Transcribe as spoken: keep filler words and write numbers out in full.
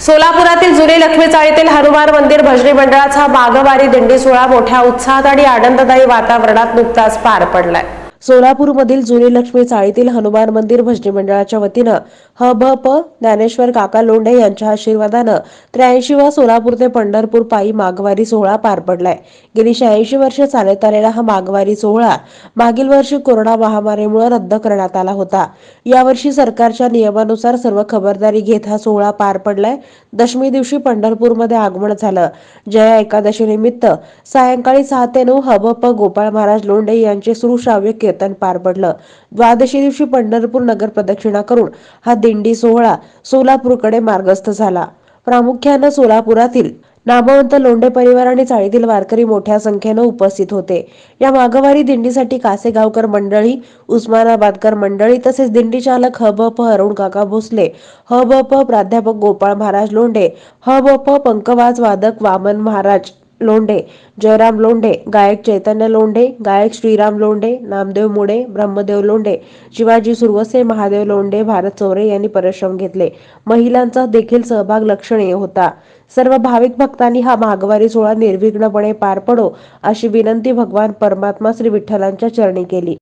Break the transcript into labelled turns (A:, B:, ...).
A: सोलापुरातील जुनी लक्ष्मी चाळीतील हनुमान मंदिर भजनी मंडळाचा माघवारी दिंडी सोहळा मोठ्या उत्साहात आणि आनंददायी वातावरणात नुकताच पार पडलाय। सोलापूरमधील जुनी लक्ष्मी चाळीतील हनुमान मंदिर भजनी मंडळाच्या वतीनं ह भ प ज्ञानेश्वर काका लोंढे यांच्या आशीर्वादानं त्र्याऐंशी वा सोलापूर ते पंढरपूर पायी माघवारी सोहळा पार पडलाय। गेली शहाऐंशी वर्ष चालत आलेला हा माघवारी सोहळा मागील वर्षी कोरोना महामारीमुळे रद्द करण्यात आला होता। यावर्षी सरकारच्या नियमानुसार सर्व खबरदारी घेत हा सोहळा पार पडलाय। दशमी दिवशी पंढरपूरमध्ये आगमन झालं। जया एकादशी निमित्त सायंकाळी सहा ते नऊ ह भ प गोपाळ महाराज लोंढे यांचे सुश्राव्य कीर्तन पार पडलं। द्वादशी दिवशी पंढरपूर नगर प्रदक्षिणा करून हा दिंडी सोहळा सोलापूरकडे मार्गस्थ झाला। प्रामुख्याने सोलापुरातील नामवंत लोंढे परिवार आणि चाळीतील वारकरी मोठ्या संख्येने उपस्थित होते। या माघवारी दिंडीसाठी कासेगावकर मंडळी, उस्मानाबादकर मंडळी तसेच दिंडी चालक ह भ प अरुण काका भोसले, ह भ प प्राध्यापक गोपाळ महाराज लोंढे, ह भ प पंकवाज वादक वामन महाराज लोंढे, जयराम लोंढे, गायक चैतन्य लोंढे, गायक श्रीराम लोंढे, नामदेव मुळे, ब्रह्मदेव लोंढे, शिवाजी सुरवसे, महादेव लोंढे, भारत चौरे यांनी परिश्रम घेतले। महिलांचा देखील सहभाग लक्षणीय होता। सर्व भाविक भक्तांनी हा माघवारी सोहळा निर्विघ्नपणे पार पडो अशी विनंती भगवान परमात्मा श्री विठ्ठलांच्या चरणी केली।